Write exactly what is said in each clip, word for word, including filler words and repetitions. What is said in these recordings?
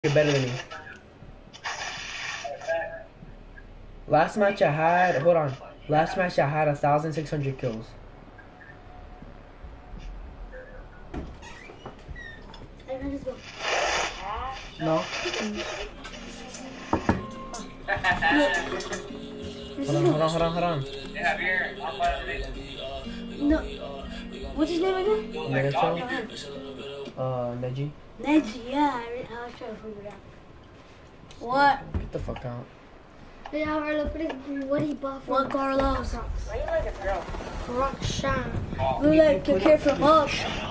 You're better than me. Last match I had, hold on. Last match I had a thousand six hundred kills. No. Hold on, hold on, hold on, hold on. No. What's his name again? Naruto. Uh, Neji. Neji, yeah. I, I was trying to figure it out. What? Get the fuck out. Yeah, what he bought for what Carlos? Roxanne. Look like a kid from Up.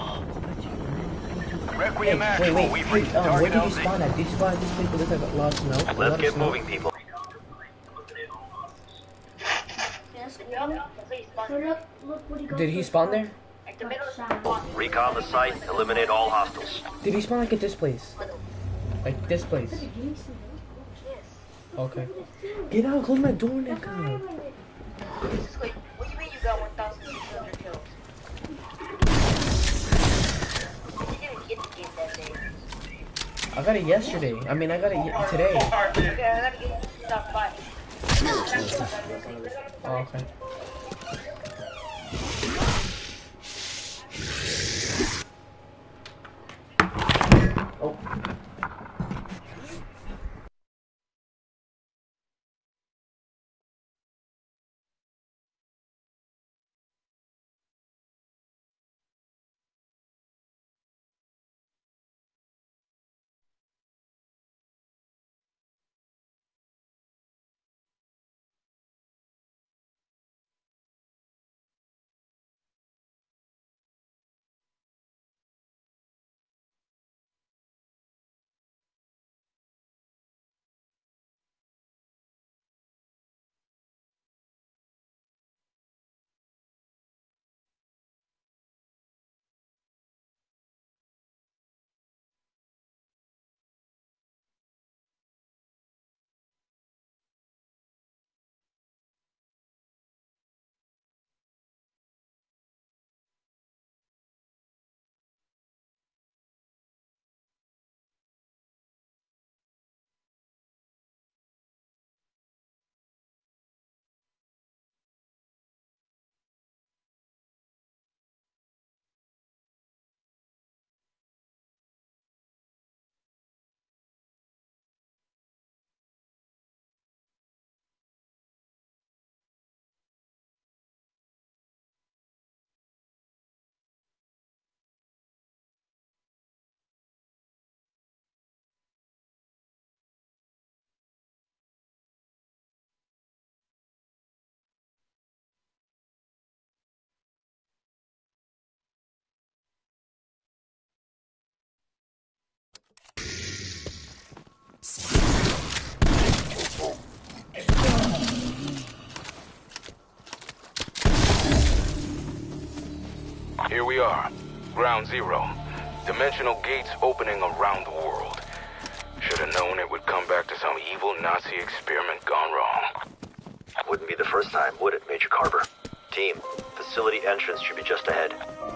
Hey, wait, wait, wait, wait, um, where did you spawn at? Did you spawn at this place that looks like a lot of snow? Let's get moving, people. Did he spawn there? Recon the site, eliminate all hostiles. Did he spawn like at this place? Like this place? Okay. Get out, close my door, nigga. What do you mean you got one thousand six hundred kills? You didn't get the game that day. I got it yesterday. I mean, I got it today. Okay, I gotta get you top five. Oh, okay. Oh. Here we are, ground zero. Dimensional gates opening around the world. Should have known it would come back to some evil Nazi experiment gone wrong. Wouldn't be the first time, would it, Major Carver? Team, facility entrance should be just ahead.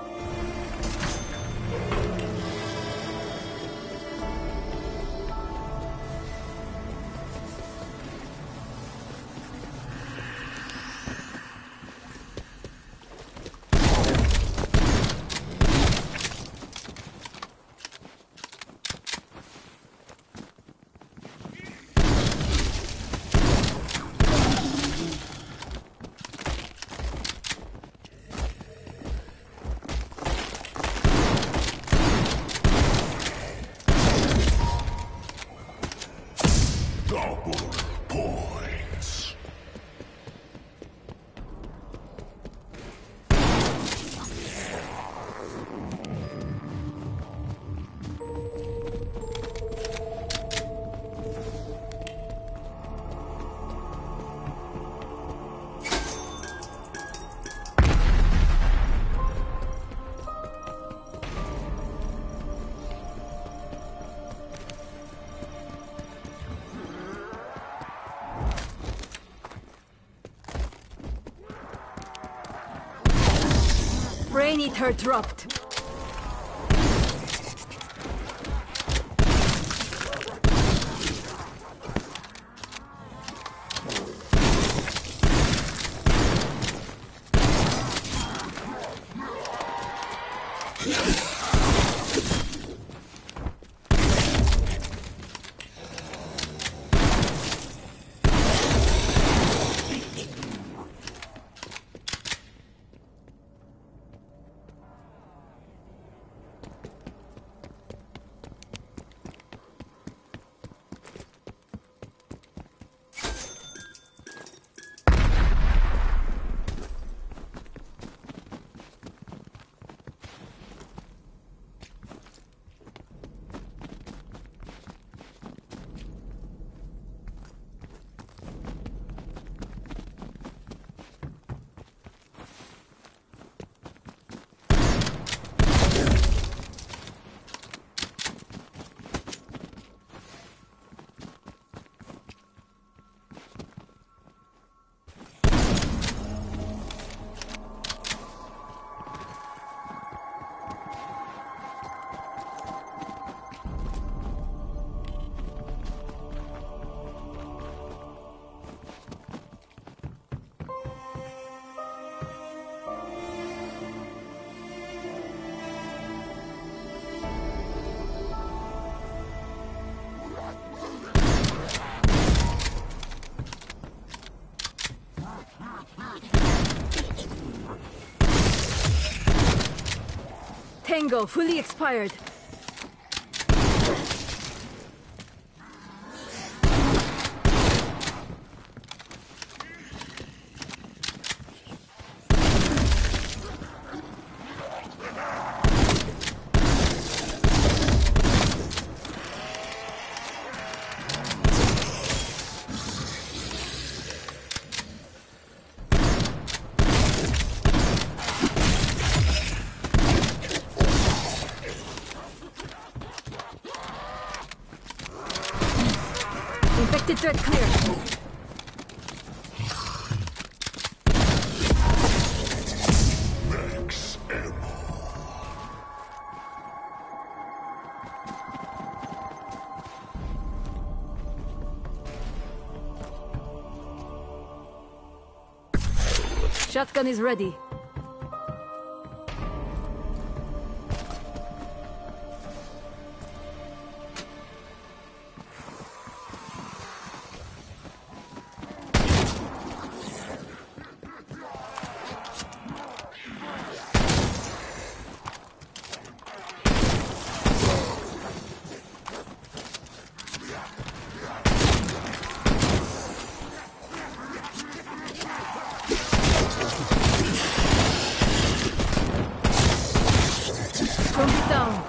Brain Eater dropped. Bingo, fully expired. Infected threat clear. Max ammo. Shotgun is ready. Zombie down.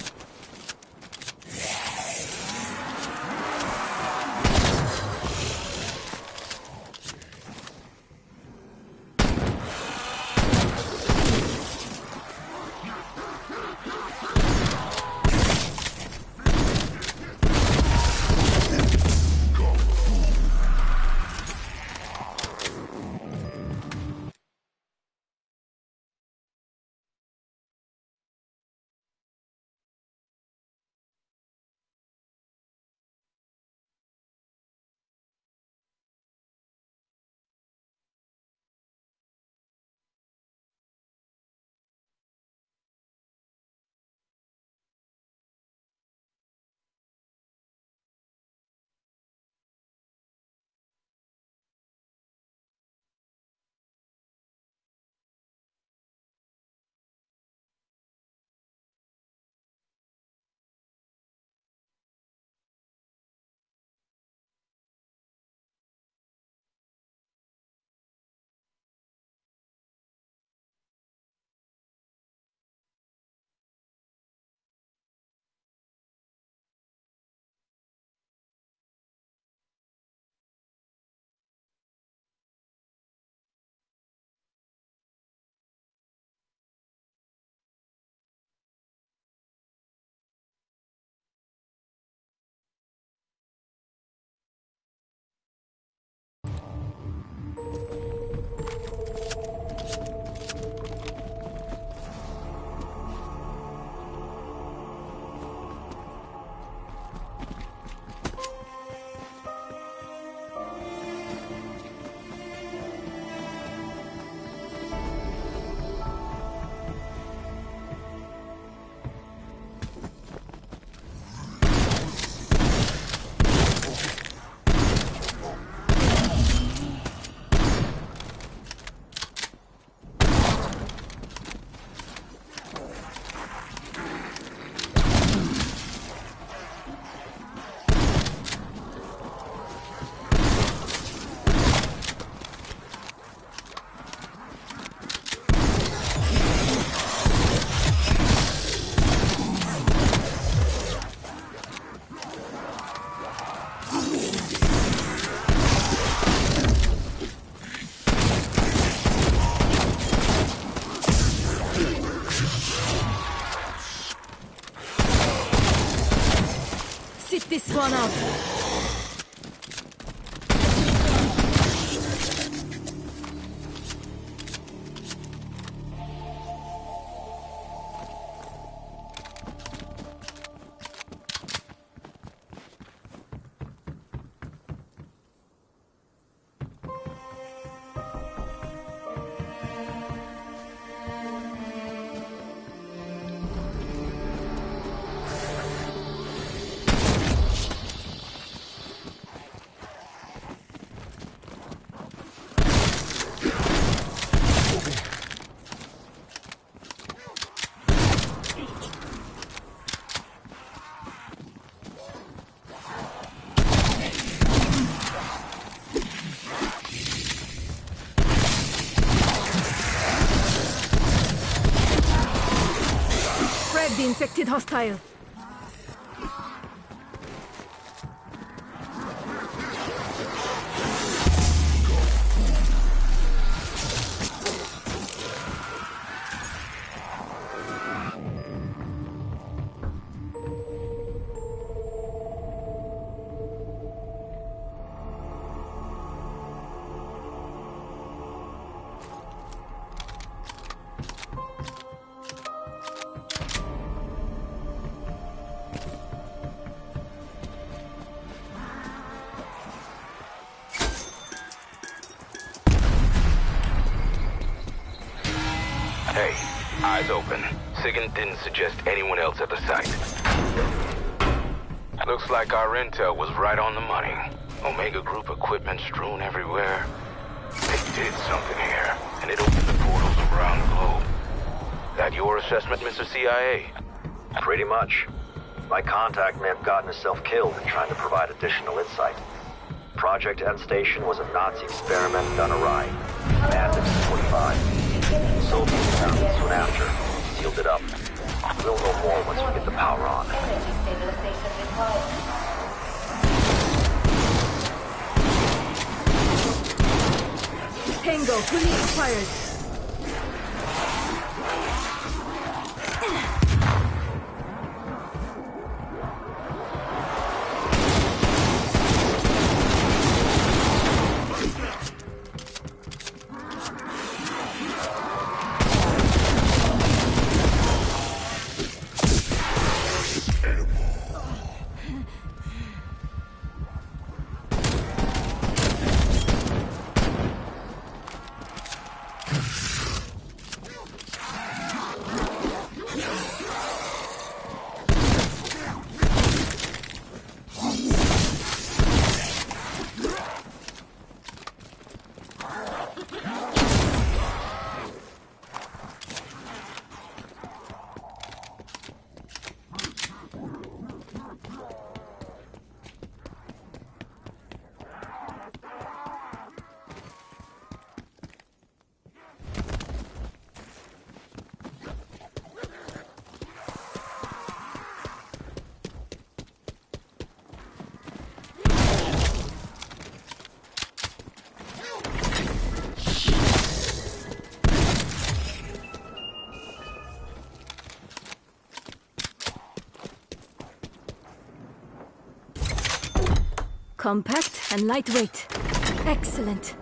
Sit this one out. Infected hostile. Hey, eyes open. Sigan didn't suggest anyone else at the site. Looks like our intel was right on the money. Omega Group equipment strewn everywhere. They did something here, and it opened the portals around the globe. That your assessment, Mister C I A? Pretty much. My contact may have gotten himself killed in trying to provide additional insight. Project End Station was a Nazi experiment done awry. Abandoned in forty-five. Soviets found it soon after. Sealed it up. We'll know more once we get the power on. Energy stabilization required. Tango fully expired. Compact and lightweight. Excellent.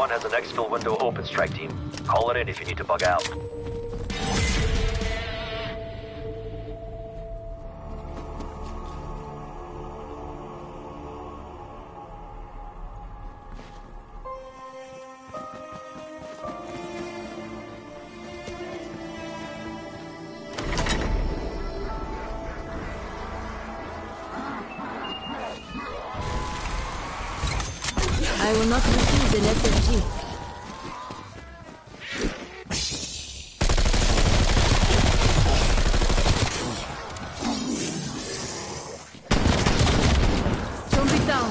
one has an exfil window open, strike team. Call it in if you need to bug out. I will not refuse an S M G. Zombie down.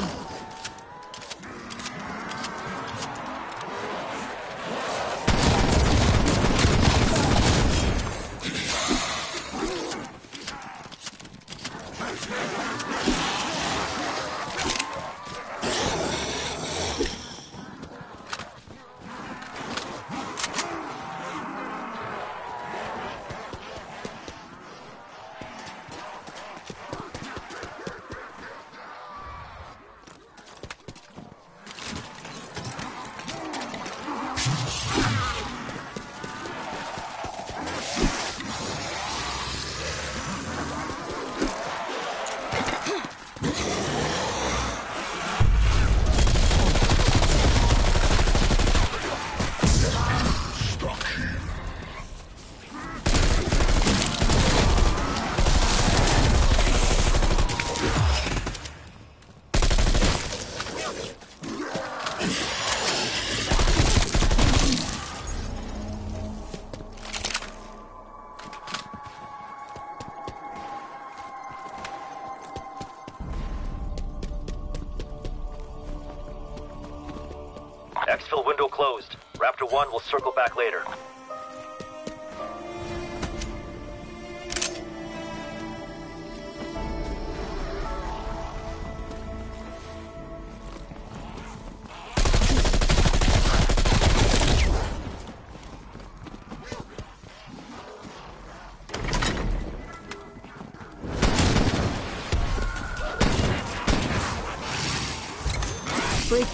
Exfil window closed. Raptor one will circle back later. Break.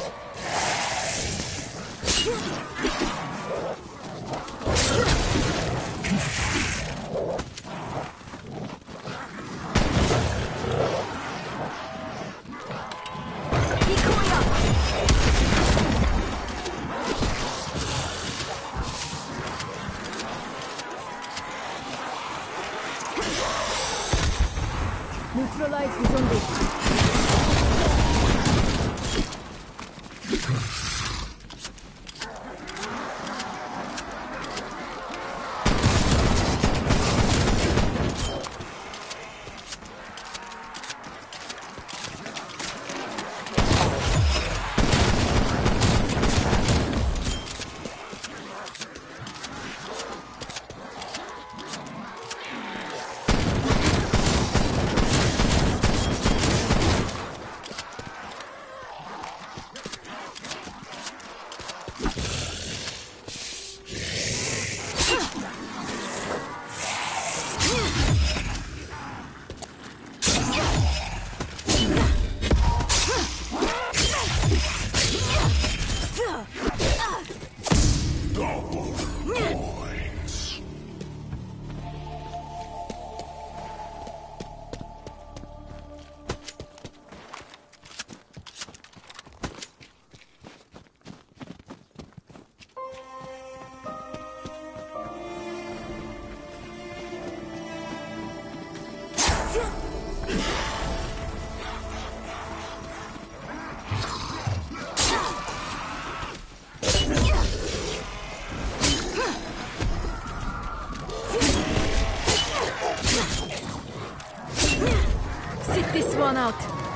Neutralize the zombie. Sit this one out.